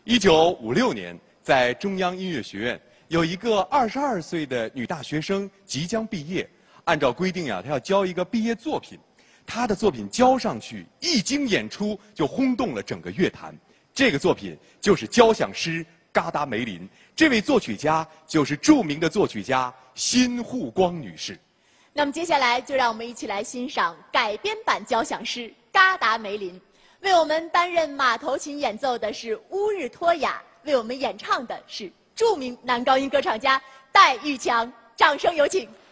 1956年，在中央音乐学院有一个22岁的女大学生即将毕业，按照规定呀，她要交一个毕业作品。她的作品交上去，一经演出就轰动了整个乐坛。这个作品就是交响诗《嘎达梅林》，这位作曲家就是著名的作曲家辛护光女士。 那么接下来就让我们一起来欣赏改编版交响诗《嘎达梅林》。为我们担任马头琴演奏的是乌日托雅，为我们演唱的是著名男高音歌唱家戴玉强。掌声有请。